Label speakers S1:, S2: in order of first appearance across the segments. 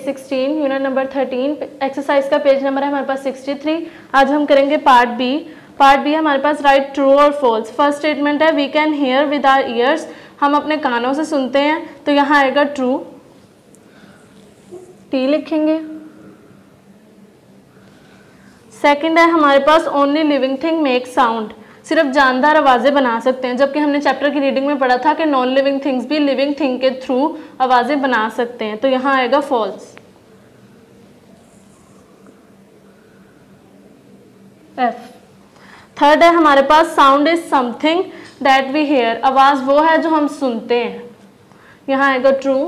S1: 16 unit number 13 exercise का page number है हमारे पास 63। आज हम करेंगे पार्ट बी। पार्ट बी हमारे पास राइट ट्रू और फॉल्स। फर्स्ट स्टेटमेंट है we can hear with our ears, हम अपने कानों से सुनते हैं, तो यहाँ आएगा ट्रू, टी लिखेंगे। सेकंड है हमारे पास only living thing make sound, सिर्फ जानदार आवाज़ें बना सकते हैं, जबकि हमने चैप्टर की रीडिंग में पढ़ा था कि नॉन लिविंग थिंग्स भी लिविंग थिंग के थ्रू आवाज़ें बना सकते हैं, तो यहाँ आएगा फॉल्स। एफ। थर्ड है हमारे पास sound is something that we hear, आवाज़ वो है जो हम सुनते हैं, यहाँ आएगा ट्रू।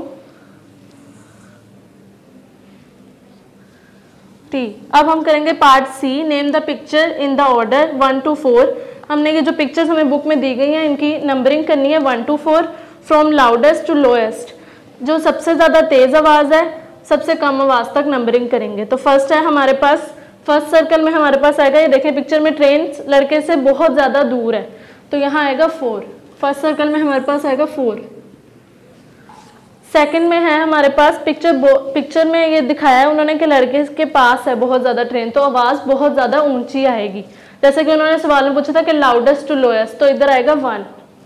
S1: टी। अब हम करेंगे part C, name the picture in the order 1 to 4। हमने ये जो पिक्चर्स हमें बुक में दी गई हैं इनकी नंबरिंग करनी है 1 to 4 from loudest to lowest. जो सबसे ज़्यादा तेज़ आवाज़ है सबसे कम आवाज़ तक नंबरिंग करेंगे। तो फर्स्ट है हमारे पास, फर्स्ट सर्कल में हमारे पास आएगा, ये देखिए पिक्चर में ट्रेन लड़के से बहुत ज़्यादा दूर है, तो यहाँ आएगा 4। फर्स्ट सर्कल में हमारे पास आएगा 4। सेकंड में है हमारे पास पिक्चर में ये दिखाया है उन्होंने कि लड़के के पास है बहुत ज़्यादा ट्रेन, तो आवाज़ बहुत ज़्यादा ऊंची आएगी, जैसे कि उन्होंने सवाल में पूछा था कि लाउडेस्ट टू लोएस्ट, तो इधर आएगा 1।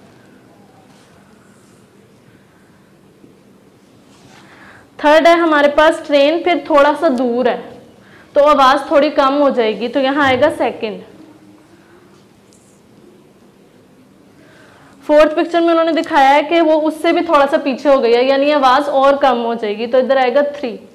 S1: थर्ड है हमारे पास ट्रेन फिर थोड़ा सा दूर है, तो आवाज़ थोड़ी कम हो जाएगी, तो यहाँ आएगा 2। फोर्थ पिक्चर में उन्होंने दिखाया है कि वो उससे भी थोड़ा सा पीछे हो गई है, यानी आवाज़ और कम हो जाएगी, तो इधर आएगा 3।